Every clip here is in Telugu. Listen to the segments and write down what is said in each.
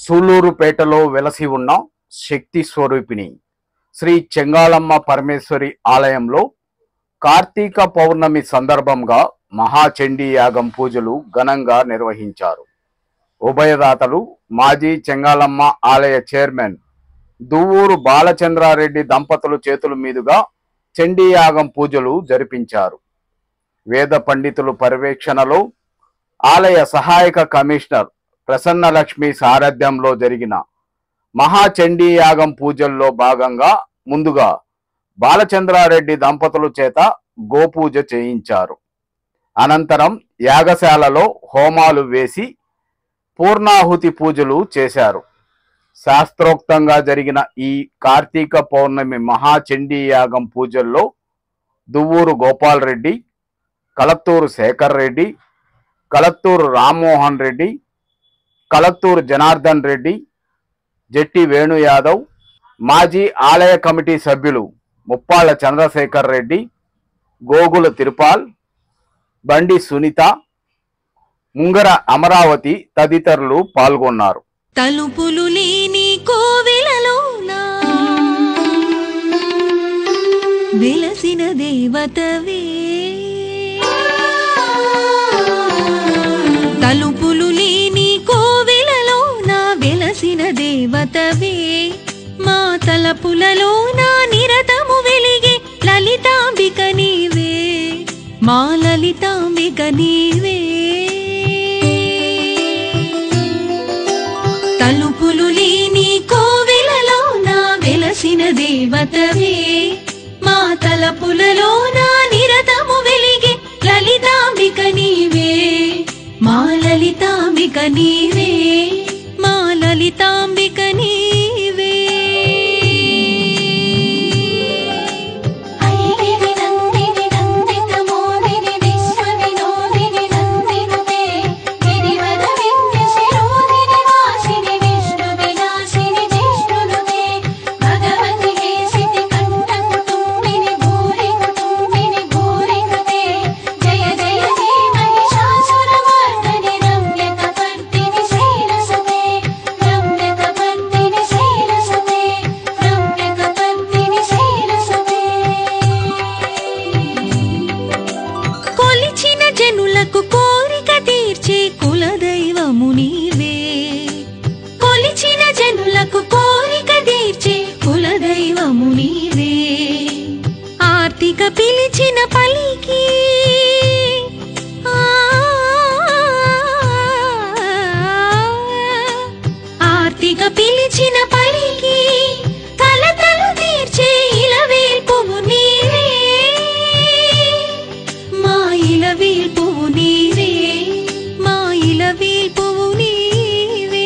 సూలూరుపేటలో వెలసి ఉన్న శక్తి స్వరూపిణి శ్రీ చెంగాళమ్మ పరమేశ్వరి ఆలయంలో కార్తీక పౌర్ణమి సందర్భంగా మహాచండీ యాగం పూజలు ఘనంగా నిర్వహించారు. ఉభయదాతలు మాజీ చెంగాళమ్మ ఆలయ చైర్మన్ దువ్వూరు బాలచంద్రారెడ్డి దంపతులు చేతుల మీదుగా చండీ యాగం పూజలు జరిపించారు. వేద పండితులు పర్యవేక్షణలో ఆలయ సహాయక కమిషనర్ ప్రసన్నలక్ష్మి సారథ్యంలో జరిగిన మహాచండీ యాగం పూజల్లో భాగంగా ముందుగా బాలచంద్రారెడ్డి దంపతుల చేత గోపూజ చేయించారు. అనంతరం యాగశాలలో హోమాలు వేసి పూర్ణాహుతి పూజలు చేశారు. శాస్త్రోక్తంగా జరిగిన ఈ కార్తీక పౌర్ణమి మహాచండీ యాగం పూజల్లో దువ్వూరు గోపాల్ రెడ్డి, కలత్తూరు శేఖర్ రెడ్డి, కలత్తూరు రామ్మోహన్ రెడ్డి, కలత్తూరు జనార్దన్ రెడ్డి, జట్టి వేణు యాదవ్, మాజీ ఆలయ కమిటీ సభ్యులు ముప్పాళ్ల చంద్రశేఖర్ రెడ్డి, గోగుల తిరుపాల్, బండి సునీత, ముంగర అమరావతి తదితరులు పాల్గొన్నారు. తలుపులు లేని కోవెలలోన వెలసిన దేవతవే, తలుపులు లేని కోవెలలోన వెలసిన దేవతవే, మా తలపులలోన నిరతము వెలిగే లలితాంబిక నీవే, మా లలితాంబిక నీవే. తలుపులు లేని కోవెలలోన వెలసిన దేవతవే, మా తలపులలోన నిరతము వెలిగే లలితాంబిక నీవే, మా లలితాంబిక నీవే, మా లలితాంబిక నీవే. కోరిక తీర్చే కులదైవము నీవే, కొలిచిన జనులకు కోరిక తీర్చే కులదైవము నీవే, ఆర్తిక పిలిచిన పలికి ఆర్తిక పిలిచిన పలికి కలతలు తీర్చే ఇలవేల్పువు నీవే, మా ఇలవేల్పువు నీవే, మా ఇలవేల్పువు నీవే.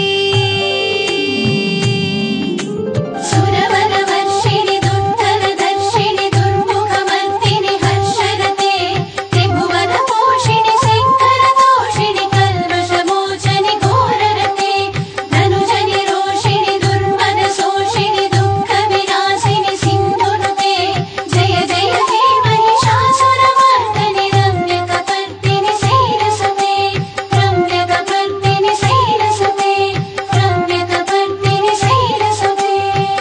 సురవర వర్షిణి దుర్ధర దర్శిని దుర్ముఖమర్దిని హర్షరతే, త్రిభువన పోషిణి శంకర తోషిణి కల్మషమోచని ఘోరరతే, ధనుజని రోషిణి దుర్మద శోషిణి దుఃఖ వినాశిని సింధునుతే, జయ జయ హే మహిషాసురమర్దని రమ్యకపర్దిని శైలసుతే, రమ్యకపర్దిని శైలసుతే, రమ్యకపర్దిని శైలసుతే.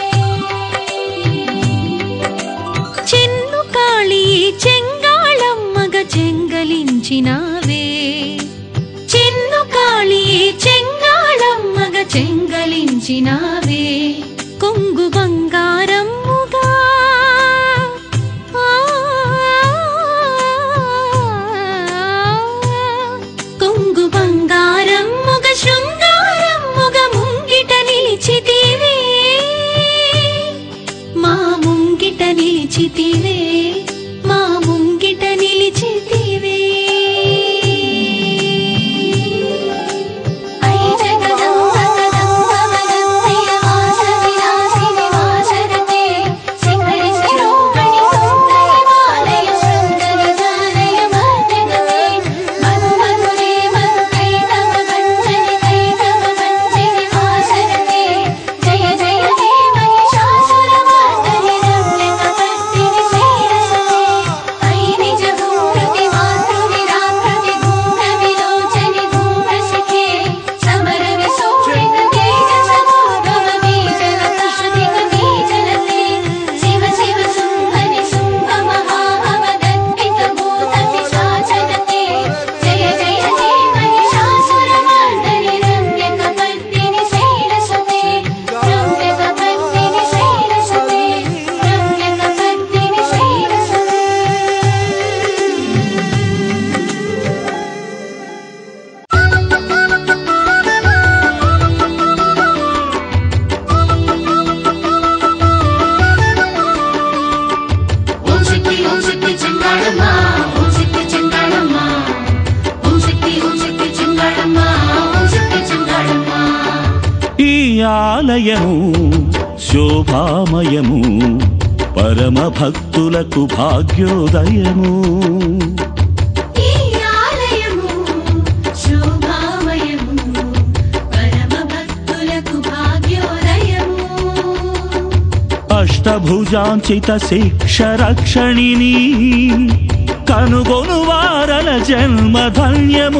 చెన్ను కాళీ చెంగాళమ్మగ చెంగలించినావే, చెన్ను కాళీ చెంగాళమ్మగ చెంగలించినావే, కొంగు బంగారమ్ముగా కొంగు బంగారమ్ముగ శృంగారమ్ముగ ముంగిట నిలిచితివే, మా ముంగిట నిలిచితివే, మా ముంగిట నిలిచితివే. ఐ జగదంబ కదంబ మగంతియ ఆలయము శోభామయము పరమ భక్తులకు భాగ్యోదయము. ఈ ఆలయము శోభామయము పరమ భక్తులకు భాగ్యోదయము. అష్టభుజాంచిత శిక్ష రక్షణిని కనుగొను వారల జన్మ ధన్యము.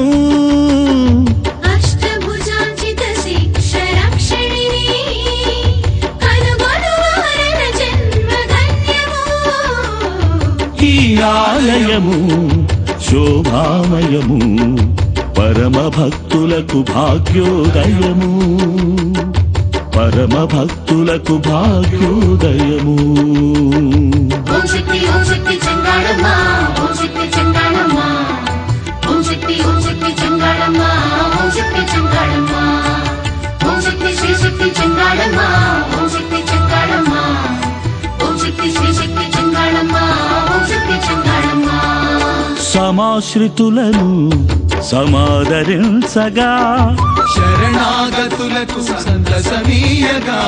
అష్టభుజాంచిత శిక్ష రక్షణిని కనుగొను వారల జన్మ ధన్యము. ఈ ఆలయము శోభామయము పరమ భక్తులకు భాగ్యోదయము. పరమ భక్తులకు భాగ్యోదయము. ఓం శక్తి చెంగాళమ్మ, ఓం శక్తి చెంగాళమ్మ, ఓం శక్తి చెంగాళమ్మ, ఓం శక్తి చెంగాళమ్మ, ఓం శక్తి శ్రీ శక్తి చెంగాళమ్మ, ఓం శక్తి చెంగాళమ్మ, ఓం శక్తి శ్రీ శక్తి చెంగాళమ్మ, ఓం శక్తి చెంగాళమ్మ. సమాశ్రితులను సమాదరించగా శరణాగతులకు సంతసమీయగా.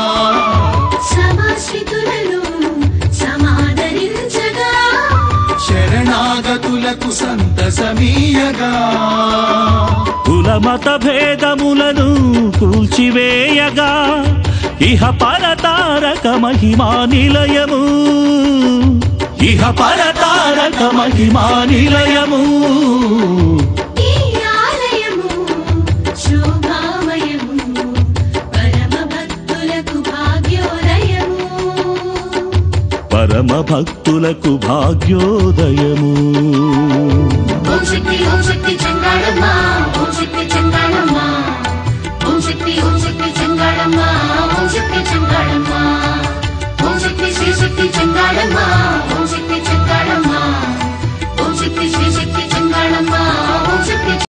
సమాశ్రితులను సమాదరించగా శరణాగతులకు సంతసమీయగా. కులమత భేదములను కూల్చివేయగా ఇహ పరతారక మహిమా నిలయము. ఇహ పరతారక మహిమా నిలయము. ఈ ఆలయము శోభామయము పరమ భక్తులకు భాగ్యోదయము. పరమ భక్తులకు భాగ్యోదయము. ఓం శక్తి చెంగాళమ్మ, ఓం శక్తి చెంగాళమ్మ, ఓం శక్తి చెంగాళమ్మ, ఓం శక్తి చెంగాళమ్మ, ఓం శక్తి శ్రీ శక్తి చెంగాళమ్మ,